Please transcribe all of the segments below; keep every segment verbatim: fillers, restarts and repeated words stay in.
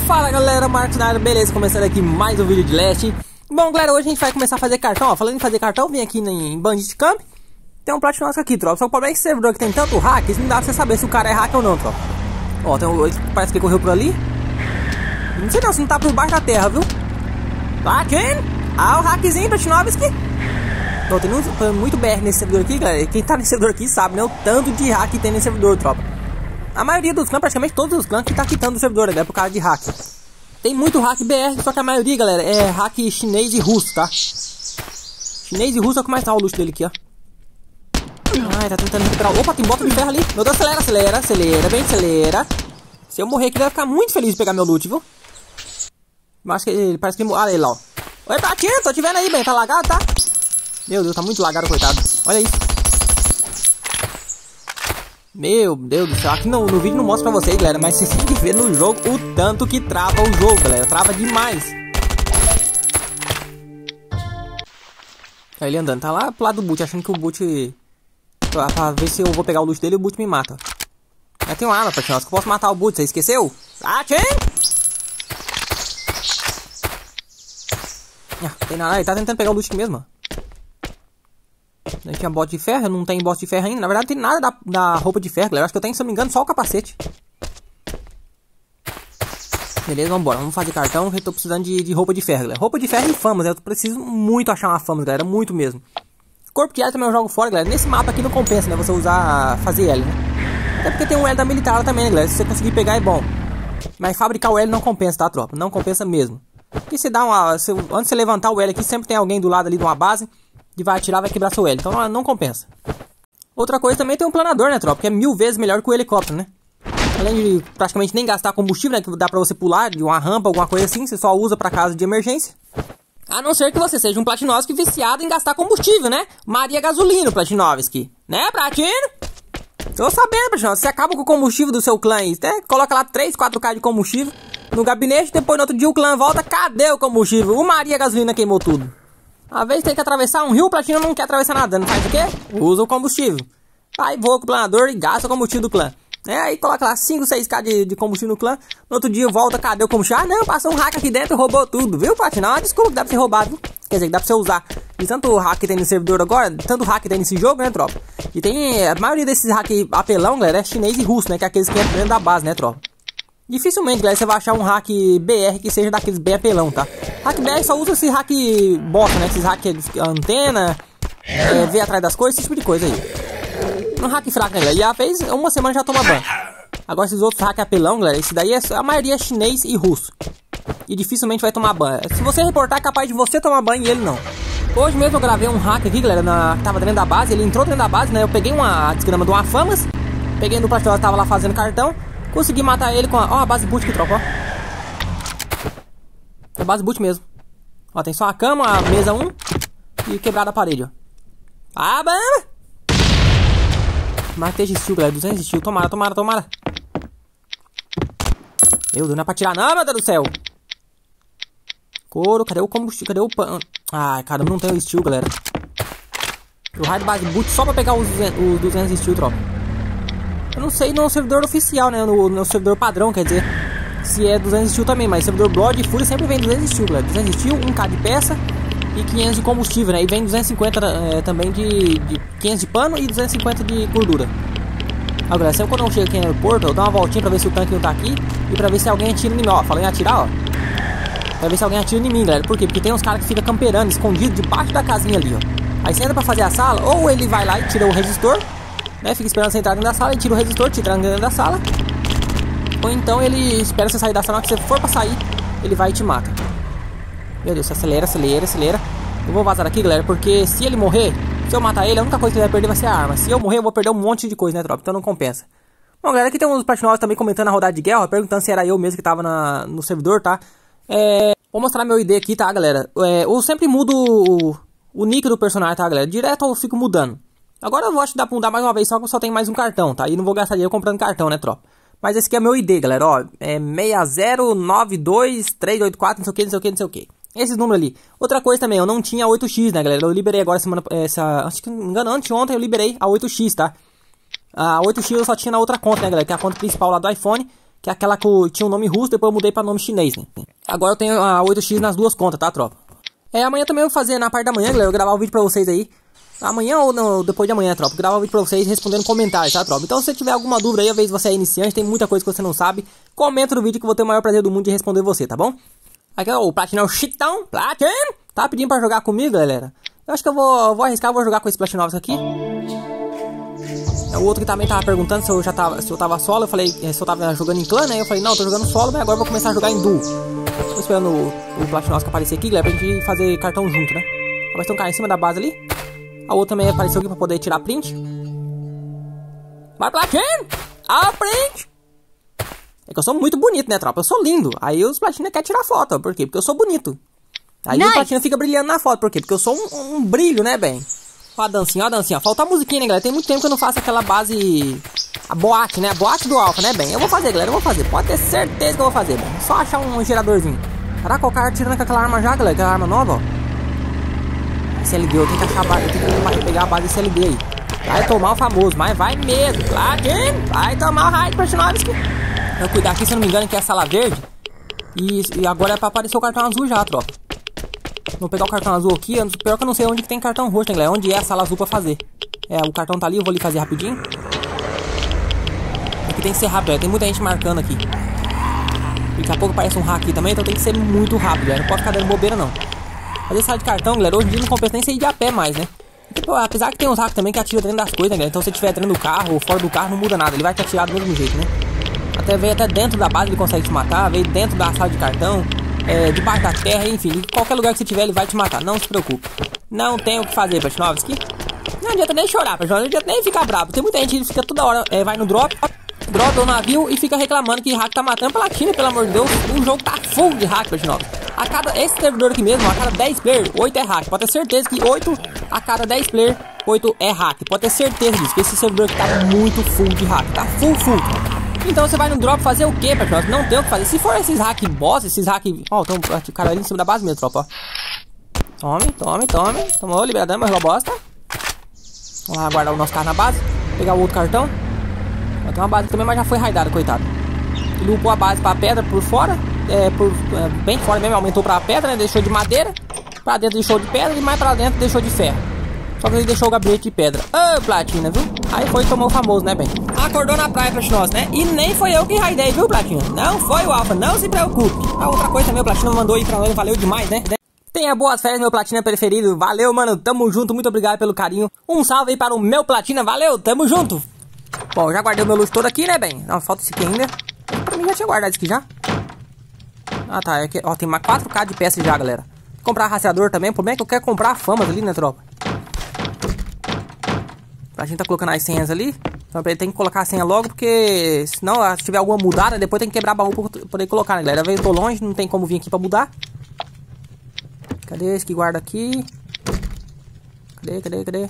Fala galera, Marcos na área, beleza? Começando aqui mais um vídeo de Last. Bom galera, hoje a gente vai começar a fazer cartão, ó. Falando em fazer cartão, vim aqui em Bandit Camp. Tem um Platinum aqui, tropa. Só que o problema é que esse servidor que tem tanto hack, isso não dá pra você saber se o cara é hack ou não, tropa. Ó, tem um, parece que ele correu por ali. Não sei não, se não tá por baixo da terra, viu? Platinum! Ah, o hackzinho, Platinovski. Ó, tem muito, muito B R nesse servidor aqui, galera. Quem tá nesse servidor aqui sabe, né? O tanto de hack que tem nesse servidor, tropa. A maioria dos clãs, praticamente todos os clãs que tá quitando o servidor, né? Por causa de hack. Tem muito hack B R, só que a maioria, galera, é hack chinês e russo, tá? Chinês e russo é o que mais tá o luxo dele aqui, ó. Ai, tá tentando recuperar. Opa, tem bota de ferro ali. Meu Deus, acelera, acelera, acelera, bem acelera. Se eu morrer aqui, ele vai ficar muito feliz de pegar meu loot, viu? Mas acho que ele parece que ele... Ah, ele lá, ó. Oi, Pratinho, tô te vendo aí, bem. Tá lagado, tá? Meu Deus, tá muito lagado, coitado. Olha isso. Meu Deus do céu, aqui no, no vídeo não mostra pra vocês, galera, mas vocês têm que ver no jogo o tanto que trava o jogo, galera. Trava demais. Aí ele andando, tá lá pro lado do boot, achando que o boot... Pra, pra ver se eu vou pegar o loot dele e o boot me mata. Mas tem uma arma, Pratinho, que eu posso matar o boot, você esqueceu? Pratinho! Ah, tem nada, ele tá tentando pegar o loot aqui mesmo, ó. Não tinha bote de ferro, não tem bote de ferro ainda. Na verdade não tem nada da, da roupa de ferro, galera. Acho que eu tenho, se eu não me engano, só o capacete. Beleza, vambora. Vamos fazer cartão, que eu tô precisando de, de roupa de ferro, galera. Roupa de ferro e famas, eu preciso muito achar uma famas, galera. Muito mesmo. Corpo de L também eu jogo fora, galera. Nesse mapa aqui não compensa, né? Você usar, fazer L, né? Até porque tem um L da militar lá também, galera. Se você conseguir pegar é bom. Mas fabricar o L não compensa, tá, tropa? Não compensa mesmo. Porque você dá uma... Você, antes de você levantar o L aqui, sempre tem alguém do lado ali de uma base que vai atirar, vai quebrar seu L. Então não, não compensa. Outra coisa também tem um planador, né, tropa? Que é mil vezes melhor que o helicóptero, né? Além de praticamente nem gastar combustível, né? Que dá pra você pular de uma rampa, alguma coisa assim. Você só usa pra caso de emergência. A não ser que você seja um Platinovski viciado em gastar combustível, né? Maria Gasolina, Platinovski. Né, Pratinho? Tô sabendo, Platinovski. Você acaba com o combustível do seu clã. Né? Coloca lá três, quatro K de combustível no gabinete. Depois no outro dia o clã volta. Cadê o combustível? O Maria Gasolina queimou tudo. Às vezes tem que atravessar um rio, o Platinum não quer atravessar nada. Não faz o quê? Usa o combustível. Aí voa com o planador e gasta o combustível do clã. É, aí coloca lá cinco, seis K de, de combustível no clã. No outro dia volta, cadê o combustível? Ah não, passou um hack aqui dentro e roubou tudo, viu, Platinum? Ah, desculpa que dá pra ser roubado, viu? Quer dizer, que dá pra você usar. E tanto hack que tem no servidor agora, tanto hack que tem nesse jogo, né, tropa? E tem, a maioria desses hack apelão, galera, é chinês e russo, né? Que é aqueles que entram dentro da base, né, tropa? Dificilmente, galera, você vai achar um hack B R que seja daqueles bem apelão, tá? Hack B R só usa esse hack bosta, né? Esses hack antena, é, ver atrás das coisas, esse tipo de coisa aí. Um hack fraco, né, galera? E a vez, uma semana já toma banho. Agora esses outros hack apelão, galera, esse daí é, a maioria é chinês e russo. E dificilmente vai tomar banho. Se você reportar, é capaz de você tomar banho e ele não. Hoje mesmo eu gravei um hack aqui, galera, na, que tava dentro da base. Ele entrou dentro da base, né? Eu peguei uma desgrama de uma famas. Peguei no pastor, tava lá fazendo cartão. Consegui matar ele com a... Ó, a base boot que troca, ó. É base boot mesmo. Ó, tem só a cama, a mesa um e quebrada a parede, ó. Ah, bamba! Matei de steel, galera. duzentos de steel. Tomara, tomara, tomara. Meu Deus, não é pra tirar não, meu Deus do céu. Couro, cadê o combustível? Cadê o pano? Ai, caramba, não tem o steel, galera. O raio de base boot só pra pegar os duzentos de steel, tropa. Eu não sei no servidor oficial, né? No, no servidor padrão, quer dizer, se é duzentos steel também, mas servidor Blood e Fury sempre vem duzentos steel, galera. duzentos steel, um K de peça e quinhentos de combustível, né? E vem duzentos e cinquenta é, também de, de quinhentos de pano e duzentos e cinquenta de gordura. Ó, galera, sempre quando eu chego aqui no aeroporto, eu dou uma voltinha pra ver se o tanque não tá aqui e pra ver se alguém atira em mim, ó. Falei em atirar, ó. Pra ver se alguém atira em mim, galera. Por quê? Porque tem uns caras que ficam camperando, escondidos debaixo da casinha ali, ó. Aí você entra pra fazer a sala, ou ele vai lá e tira o resistor, né? Fica esperando você entrar dentro da sala e tira o resistor, te tira dentro da sala. Ou então ele espera você sair da sala, que você for pra sair, ele vai e te mata. Meu Deus, acelera, acelera, acelera. Eu vou vazar aqui, galera, porque se ele morrer, se eu matar ele, a única coisa que ele vai perder vai ser a arma. Se eu morrer, eu vou perder um monte de coisa, né, tropa? Então não compensa. Bom, galera, aqui tem uns Platinovs também comentando a rodada de guerra, perguntando se era eu mesmo que tava na, no servidor, tá? É, vou mostrar meu I D aqui, tá, galera? É, eu sempre mudo o, o nick do personagem, tá, galera? Direto eu fico mudando. Agora eu acho que dá pra mudar mais uma vez, só que eu só tenho mais um cartão, tá? E não vou gastar dinheiro comprando cartão, né, tropa? Mas esse aqui é meu I D, galera, ó. É seis zero nove dois três oito quatro, não sei o que, não sei o que, não sei o que. Esses números ali. Outra coisa também, eu não tinha oito x, né, galera? Eu liberei agora semana... Essa, acho que, não me engano, anteontem eu liberei a oito x, tá? A oito x eu só tinha na outra conta, né, galera? Que é a conta principal lá do iPhone. Que é aquela que tinha um nome russo, depois eu mudei pra nome chinês, né? Agora eu tenho a oito x nas duas contas, tá, tropa? É, amanhã também eu vou fazer, na parte da manhã, galera, eu vou gravar um vídeo pra vocês aí. Amanhã ou não, depois de amanhã, tropa, gravar um vídeo pra vocês respondendo comentários, tá, tropa? Então se você tiver alguma dúvida aí, às vezes você é iniciante, tem muita coisa que você não sabe, comenta no vídeo que eu vou ter o maior prazer do mundo de responder você, tá bom? Aqui ó, o Platinão Chitão, Platin, tá pedindo pra jogar comigo, galera. Eu acho que eu vou, vou arriscar, vou jogar com esse Platinovski aqui. O outro que também tava perguntando se eu já tava, se eu tava solo, eu falei, se eu tava jogando em clã, né? Eu falei, não, eu tô jogando solo, mas agora eu vou começar a jogar em duo. Tô esperando o, o Platinovski aparecer aqui, galera, pra gente fazer cartão junto, né? Vai ter um cara em cima da base ali. A outra também apareceu aqui pra poder tirar print. Vai, Platin! Ah, print! É que eu sou muito bonito, né, tropa? Eu sou lindo. Aí os Platina querem tirar foto, por quê? Porque eu sou bonito. Aí nice. O Platina fica brilhando na foto, por quê? Porque eu sou um, um brilho, né, bem? Ó a dancinha, ó a dancinha. Falta a musiquinha, né, galera? Tem muito tempo que eu não faço aquela base... A boate, né? A boate do Alpha, né, bem? Eu vou fazer, galera. Eu vou fazer. Pode ter certeza que eu vou fazer, bem. Só achar um geradorzinho. Caraca, o cara atirando com aquela arma já, galera. Aquela arma nova, ó. S L D, eu tenho que achar a base. Eu tenho que pegar a base S L D aí. Vai tomar o famoso, mas vai mesmo. Platin! Vai tomar o raio Platinovski. Eu cuidar aqui, se eu não me engano, que é a sala verde. E, e agora é pra aparecer o cartão azul já, tropa. Vou pegar o cartão azul aqui. Pior que eu não sei onde que tem cartão roxo, né, galera? Onde é a sala azul pra fazer. É, o cartão tá ali, eu vou ali fazer rapidinho. Aqui tem que ser rápido, galera. Tem muita gente marcando aqui. Daqui a pouco aparece um hack aqui também, então tem que ser muito rápido, galera. Não pode ficar dando bobeira, não. Fazer sala de cartão, galera, hoje em dia não compensa nem sair de a pé mais, né? Tipo, apesar que tem uns hacks também que atira dentro das coisas, né, galera? Então se você estiver dentro do carro ou fora do carro, não muda nada. Ele vai te atirar do mesmo jeito, né? Até veio até dentro da base ele consegue te matar, veio dentro da sala de cartão, é, debaixo da terra, enfim, qualquer lugar que você tiver ele vai te matar, não se preocupe. Não tem o que fazer, Platinovski. Não adianta nem chorar, Platinovski, não adianta nem ficar bravo. Tem muita gente que fica toda hora, é, vai no drop, drop do navio e fica reclamando que hack tá matando Platina, pelo amor de Deus. O jogo tá full de hack, Platinovski. A cada, esse servidor aqui mesmo, a cada dez players, oito é hack. Pode ter certeza que oito a cada dez players, oito é hack. Pode ter certeza disso, que esse servidor aqui tá muito full de hack, tá full, full. Então você vai no drop fazer o que, pessoal? Não tem o que fazer. Se for esses hack boss, esses hack... Ó, oh, tem um cara ali em cima da base mesmo, tropa, ó. Tome, tome, tome. Tomou, liberadão, mas bosta. Vamos lá guardar o nosso carro na base. Pegar o outro cartão. Tem uma base também, mas já foi raidada, coitado. Ele upou a base pra pedra por fora. É, por, é, bem fora mesmo, aumentou pra pedra, né? Deixou de madeira. Pra dentro deixou de pedra e mais pra dentro deixou de ferro. Só que ele deixou o gabinete de pedra. Ô, oh, Platina, viu? Aí foi e tomou o famoso, né, bem? Acordou na praia, Platinovski, né? E nem foi eu que raidei, viu, Platina? Não foi o Alpha, não se preocupe. A outra coisa também, o Platina mandou aí pra nós, valeu demais, né? Tenha boas férias, meu Platina preferido. Valeu, mano, tamo junto, muito obrigado pelo carinho. Um salve aí para o meu Platina, valeu, tamo junto. Bom, já guardei o meu luxo todo aqui, né, bem? Não, falta esse aqui ainda. Pra mim já tinha guardado isso aqui já. Ah, tá, é que, ó, tem mais quatro K de peças já, galera. Vou comprar rastreador também, o problema é que eu quero comprar famas ali, né, tropa? A gente tá colocando as senhas ali. Então ele tem que colocar a senha logo, porque senão, se tiver alguma mudada, depois tem que quebrar baú pra poder colocar, né, galera? Eu tô longe, não tem como vir aqui pra mudar. Cadê esse que guarda aqui? Cadê, cadê, cadê?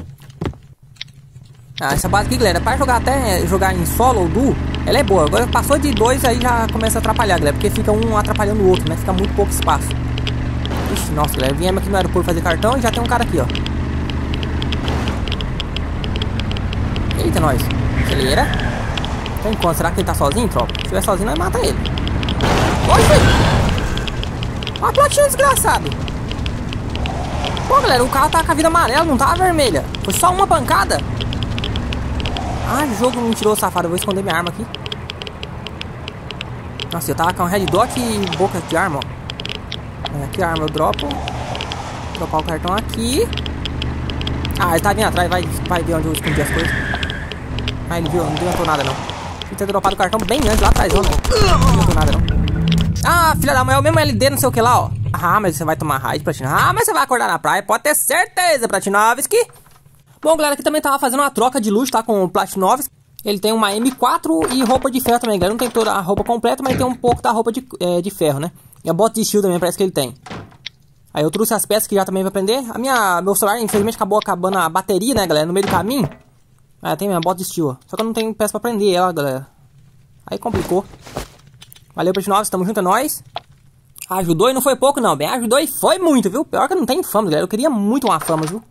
Ah, essa base aqui, galera, pra jogar até jogar em solo ou duo, ela é boa. Agora passou de dois, aí já começa a atrapalhar, galera, porque fica um atrapalhando o outro, né? Fica muito pouco espaço. Ixi, nossa, galera, viemos aqui no aeroporto fazer cartão e já tem um cara aqui, ó. Eita, nós. Acelera. Tem quanto? Será que ele tá sozinho, tropa? Se estiver sozinho, nós mata ele. Oxe! Uma platina, desgraçado. Pô, galera, o carro tá com a vida amarela, não tá vermelha. Foi só uma pancada. Ah, o jogo me tirou, safado. Eu vou esconder minha arma aqui. Nossa, eu tava com um red dot e boca de arma, ó. Aqui a arma eu dropo. Dropar o cartão aqui. Ah, ele tá vindo atrás, vai, vai ver onde eu escondi as coisas. Ah, ele viu, não adiantou nada não. Tinha ter dropado o cartão bem antes, lá atrás, não, né? Não adiantou nada não. Ah, filha da mãe, é o mesmo L D, não sei o que lá, ó. Ah, mas você vai tomar raid, Platina. Ah, mas você vai acordar na praia, pode ter certeza, Platinovski. Bom, galera, aqui também tava fazendo uma troca de luxo, tá, com o Platinovski. Ele tem uma M quatro e roupa de ferro também, galera. Não tem toda a roupa completa, mas tem um pouco da roupa de, é, de ferro, né? E a bota de estilo também, parece que ele tem. Aí eu trouxe as peças que já também vai prender. A minha, meu celular, infelizmente, acabou acabando a bateria, né, galera, no meio do caminho. Ah, tem minha bota de estilo, ó. Só que eu não tenho peça pra prender ela, galera. Aí complicou. Valeu, Platinovski, tamo junto, é nóis. Ajudou e não foi pouco, não, bem. Ajudou e foi muito, viu? Pior que eu não tenho fama, galera. Eu queria muito uma fama, viu?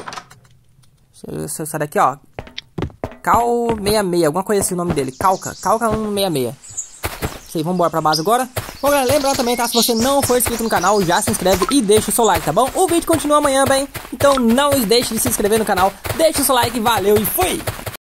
Essa daqui, ó. Cal sessenta e seis, alguma coisa assim o nome dele. Calca, Calca cento e sessenta e seis. Isso aí, vambora pra base agora. Bom, galera, lembrando também, tá? Se você não for inscrito no canal, já se inscreve e deixa o seu like, tá bom? O vídeo continua amanhã, bem? Então não deixe de se inscrever no canal, deixa o seu like, valeu e fui!